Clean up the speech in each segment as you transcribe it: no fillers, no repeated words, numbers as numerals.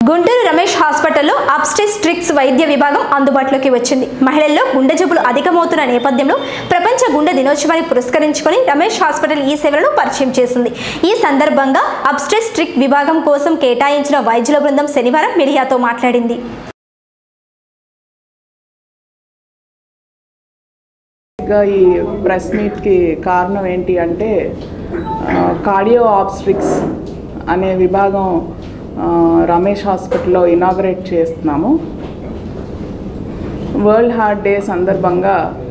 గుంటూరు రమేష్ హాస్పిటల్లో అబ్స్టెట్రిక్స్ వైద్య విభాగం అందుబాటులోకి వచ్చింది. మహిళల్లో గుండె జబ్బులు అధికమవుతున్న నేపథ్యంలో ప్రపంచ గుండె దినోత్సవాన్ని పురస్కరించుకొని రమేష్ హాస్పిటల్ ఈ సేవలను పరిచయం చేసింది. ఈ సందర్భంగా అబ్స్టెట్రిక్ విభాగం కోసం కేటాయించిన వైద్యుల బృందం శనివారం మీడియాతో మాట్లాడింది. ఈ ప్రెస్ మీట్కి కారణం ఏంటి అంటే కార్డియో ఆబ్స్ట్రిక్స్ అనే విభాగం రమేష్ హాస్పిటల్లో ఇనాగరేట్ చేస్తున్నాము. వరల్డ్ హార్ట్ డే సందర్భంగా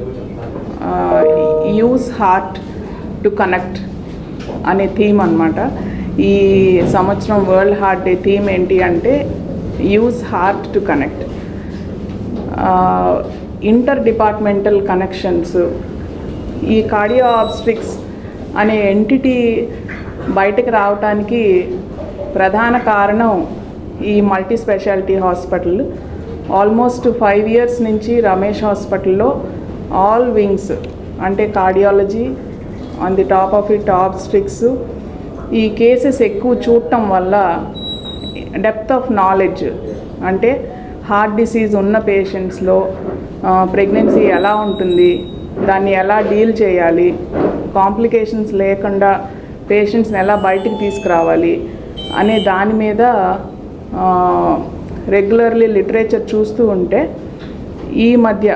యూజ్ హార్ట్ టు కనెక్ట్ అనే థీమ్ అన్నమాట. ఈ సంవత్సరం వరల్డ్ హార్ట్ డే థీమ్ ఏంటి అంటే use heart to connect. Inter departmental connections, ఈ కార్డియో ఆబ్స్ట్రిక్స్ అనే ఎంటిటీ బయటకు రావటానికి ప్రధాన కారణం ఈ multi speciality hospital. Almost 5 years నుంచి రమేష్ హాస్పిటల్లో ఆల్ వింగ్స్ అంటే cardiology, on the top of it obstetrics, ఈ కేసెస్ ఎక్కువ చూడటం వల్ల డెప్త్ ఆఫ్ నాలెడ్జ్ అంటే హార్ట్ డిసీజ్ ఉన్న పేషెంట్స్లో ప్రెగ్నెన్సీ ఎలా ఉంటుంది, దాన్ని ఎలా డీల్ చేయాలి, కాంప్లికేషన్స్ లేకుండా పేషెంట్స్ని ఎలా బయటికి తీసుకురావాలి అనే దాని మీద రెగ్యులర్లీ లిటరేచర్ చూస్తూ ఉంటే ఈ మధ్య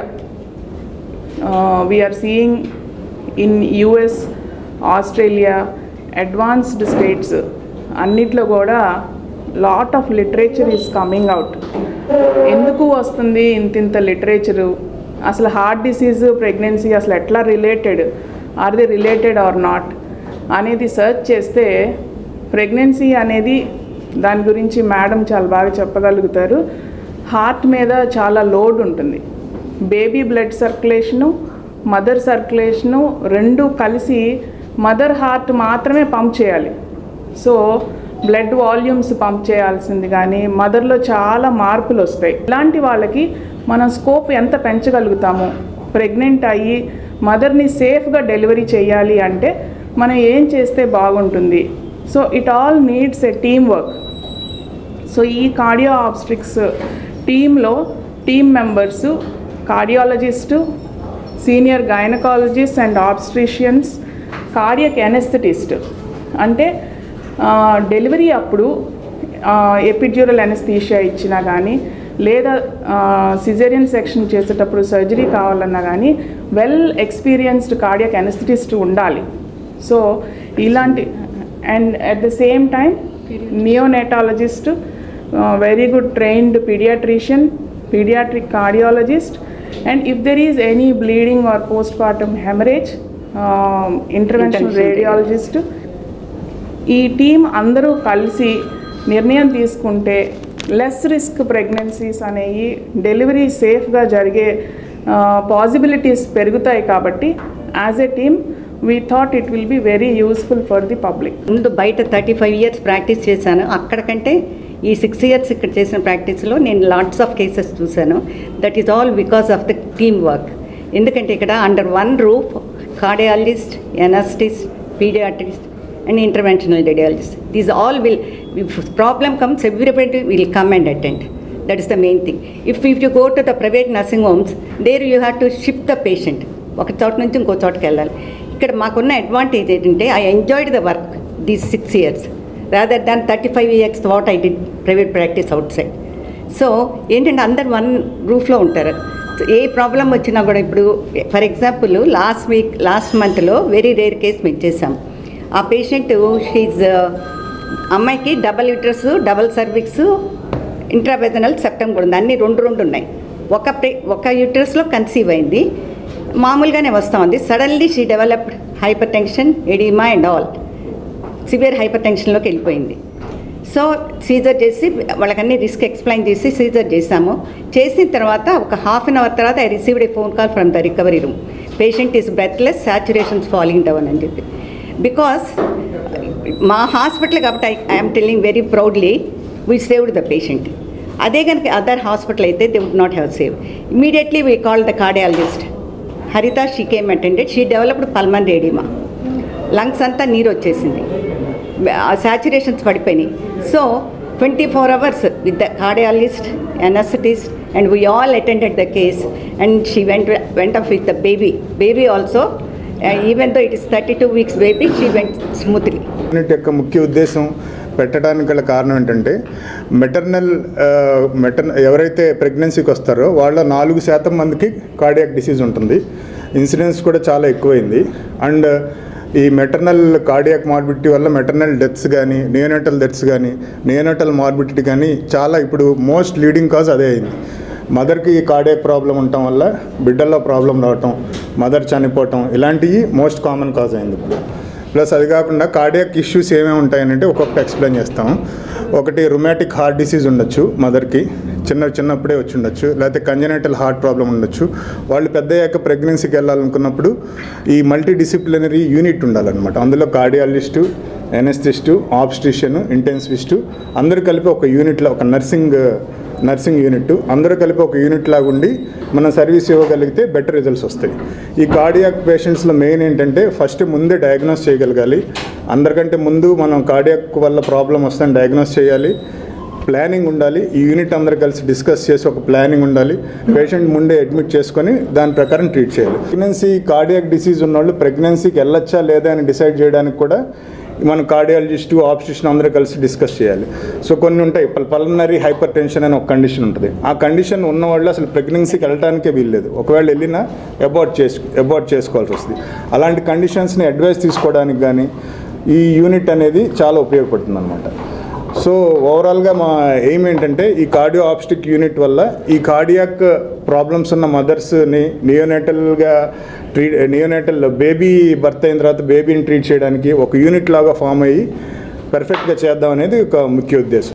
we are seeing in US, Australia, advanced states అన్నిట్లో కూడా lot of literature is coming out. ఎందుకు వస్తుంది ఇంత లిటరేచరు, అసలు హార్ట్ డిసీజ్ ప్రెగ్నెన్సీ అసలు ఎట్లా related, are they related or not అనేది సెర్చ్ చేస్తే ప్రెగ్నెన్సీ అనేది దాని గురించి మేడం చాలా బాగా చెప్పగలుగుతారు. హార్ట్ మీద చాలా లోడ్ ఉంటుంది. Baby blood circulation, mother circulation రెండు కలిసి మదర్ హార్ట్ మాత్రమే పంప్ చేయాలి. సో బ్లడ్ వాల్యూమ్స్ పంప్ చేయాల్సింది కానీ మదర్లో చాలా మార్పులు వస్తాయి. ఇలాంటి వాళ్ళకి మనం స్కోప్ ఎంత పెంచగలుగుతాము, ప్రెగ్నెంట్ అయ్యి మదర్ని సేఫ్గా డెలివరీ చేయాలి అంటే మనం ఏం చేస్తే బాగుంటుంది. So it all needs a team work. So ఈ కార్డియో ఆబ్స్ట్రిక్స్ టీంలో team members cardiologist, senior gynaecologist and obstetricians, cardiac anaesthetist అంటే డెలివరీ అప్పుడు ఎపిడ్యూరల్ ఎనెస్థీషియా ఇచ్చినా కానీ లేదా సిజేరియన్ సెక్షన్ చేసేటప్పుడు సర్జరీ కావాలన్నా కానీ వెల్ ఎక్స్పీరియన్స్డ్ కార్డియక్ ఎనెస్థెటిస్ట్ ఉండాలి. సో ఇలాంటి and at the same time neonatologist, very good trained paediatrician, paediatric cardiologist, and if there is any bleeding or postpartum haemorrhage interventional radiologist. ఈ team అందరూ కలిసి నిర్ణయం తీసుకుంటే లెస్ రిస్క్ ప్రెగ్నెన్సీస్ అనేవి delivery సేఫ్గా జరిగే పాసిబిలిటీస్ పెరుగుతాయి. కాబట్టి as a team we thought it will be very useful for the public. ముందు బయట 35 years ప్రాక్టీస్ చేశాను. అక్కడికంటే ఈ 6 years ఇక్కడ చేసిన ప్రాక్టీస్లో నేను లాట్స్ ఆఫ్ కేసెస్ చూశాను. That is all because of the team work. ఎందుకంటే ఇక్కడ under one roof cardiologist, anaesthetist, paediatrist and interventional radiologist, these all will, if problem comes, everybody will come and attend. That is the main thing. If you go to the private nursing homes, there you have to shift the patient. ఒక చోట నుంచి ఇంకో చోటుకి వెళ్ళాలి. ఇక్కడ మాకున్న advantage ఏంటంటే I enjoyed the work these 6 years rather than 35 years what I did private practice outside. So ఏంటంటే అందరు వన్ రూఫ్లో ఉంటారు. ఏ ప్రాబ్లం వచ్చినా కూడా ఇప్పుడు ఫర్ ఎగ్జాంపుల్ లాస్ట్ మంత్లో వెరీ రేర్ కేస్ మేము చేసాం. ఆ పేషెంట్ షీజ్ అమ్మాయికి double uterus, double cervix, intravaginal septum కూడా ఉంది. అన్నీ రెండు ఉన్నాయి. ఒక యూట్రస్లో కన్సీవ్ అయింది, మామూలుగానే వస్తూ ఉంది. Suddenly she developed hypertension, oedema and all severe హైపర్ టెన్షన్లోకి వెళ్ళిపోయింది. సో సీజర్ చేసి వాళ్ళకన్నీ రిస్క్ ఎక్స్ప్లెయిన్ చేసి సీజర్ చేశాము. చేసిన తర్వాత ఒక హాఫ్ అన్ అవర్ తర్వాత I received a phone call from the recovery room. Patient is breathless, saturations falling down అని చెప్పి. బికాస్ మా హాస్పిటల్ కాబట్టి I'm telling very proudly we saved the patient. అదే కనుక అదర్ హాస్పిటల్ అయితే they would not have save. Immediately we call the cardiologist Haritha. She came attended. She developed pulmonary oedema, lungs అంతా నీరు వచ్చేసింది, సాచురేషన్స్ పడిపోయినాయి. So 24 hours with the cardiologist, anesthetist, and we all attended the case. And she went off with the baby also. Even though it is 32 weeks baby, she went smoothly. Unit యొక్క ముఖ్య ఉద్దేశం పెట్టడానికి గల కారణం ఏంటంటే maternal ఎవరైతే ప్రెగ్నెన్సీకి వస్తారో వాళ్ళ 4% మందికి కార్డియాక్ డిసీజ్ ఉంటుంది. ఇన్సిడెన్స్ కూడా చాలా ఎక్కువైంది. అండ్ ఈ మెటర్నల్ కార్డియాక్ మార్బిడిటీ వల్ల మెటర్నల్ డెత్స్ కానీ నియోనటల్ డెత్స్ కానీ నియోనటల్ మార్బిడిటీ కానీ చాలా ఇప్పుడు మోస్ట్ లీడింగ్ కాజ్ అదే అయింది. మదర్కి కార్డియాక్ ప్రాబ్లం ఉండటం వల్ల బిడ్డల్లో ప్రాబ్లం రావటం, మదర్ చనిపోవటం ఇలాంటివి మోస్ట్ కామన్ కాజ్ అయింది ఇప్పుడు. ప్లస్ అది కాకుండా కార్డియాక్ ఇష్యూస్ ఏమేమి ఉంటాయనంటే ఒక్కొక్కటి ఎక్స్ప్లెయిన్ చేస్తాం. ఒకటి రుమాటిక్ హార్ట్ డిసీజ్ ఉండొచ్చు, మదర్కి చిన్నప్పుడే వచ్చి ఉండొచ్చు. లేకపోతే కంజనైటల్ హార్ట్ ప్రాబ్లం ఉండొచ్చు. వాళ్ళు పెద్ద అయ్యాక ప్రెగ్నెన్సీకి వెళ్ళాలనుకున్నప్పుడు ఈ మల్టీ డిసిప్లినరీ యూనిట్ ఉండాలన్నమాట. అందులో కార్డియాలజిస్టు, ఎనెస్థిస్టు, ఆబ్స్ట్రిషియన్, ఇంటెన్సివిస్టు అందరూ కలిపి ఒక యూనిట్లో ఒక నర్సింగ్ యూనిట్ అందరూ కలిపి ఒక యూనిట్ లాగా ఉండి మనం సర్వీస్ ఇవ్వగలిగితే బెటర్ రిజల్ట్స్ వస్తాయి. ఈ కార్డియాక్ పేషెంట్స్లో మెయిన్ ఏంటంటే ఫస్ట్ ముందే డయాగ్నోస్ చేయగలగాలి. అందరికంటే ముందు మనం కార్డియాక్ వల్ల ప్రాబ్లం వస్తుందని డయాగ్నోస్ చేయాలి. ప్లానింగ్ ఉండాలి. ఈ యూనిట్ అందరూ కలిసి డిస్కస్ చేసి ఒక ప్లానింగ్ ఉండాలి. పేషెంట్ ముందే అడ్మిట్ చేసుకొని దాని ప్రకారం ట్రీట్ చేయాలి. ప్రెగ్నెన్సీ కార్డియాక్ డిసీజ్ ఉన్నవాళ్ళు ప్రెగ్నెన్సీకి వెళ్ళొచ్చా లేదా అని డిసైడ్ చేయడానికి కూడా మనం కార్డియాలజిస్టు, ఆబ్స్ట్రిషన్ అందరూ కలిసి డిస్కస్ చేయాలి. సో కొన్ని ఉంటాయి, పల్మనరీ హైపర్ టెన్షన్ అని ఒక కండిషన్ ఉంటుంది. ఆ కండిషన్ ఉన్నవాళ్ళు అసలు ప్రెగ్నెన్సీకి వెళ్ళటానికే వీల్లేదు. ఒకవేళ వెళ్ళినా అబార్ట్ చేసుకోవాల్సి వస్తుంది. అలాంటి కండిషన్స్ని అడ్వైస్ తీసుకోవడానికి కానీ ఈ యూనిట్ అనేది చాలా ఉపయోగపడుతుంది అన్నమాట. సో ఓవరాల్గా మా ఎయిమ్ ఏంటంటే ఈ కార్డియో ఆబ్స్టిక్ యూనిట్ వల్ల ఈ కార్డియాక్ ప్రాబ్లమ్స్ ఉన్న మదర్స్ని నియోనేటల్ బేబీ బర్త్ అయిన తర్వాత బేబీని ట్రీట్ చేయడానికి ఒక యూనిట్ లాగా ఫామ్ అయ్యి పర్ఫెక్ట్గా చేద్దాం అనేది ఒక ముఖ్య ఉద్దేశం.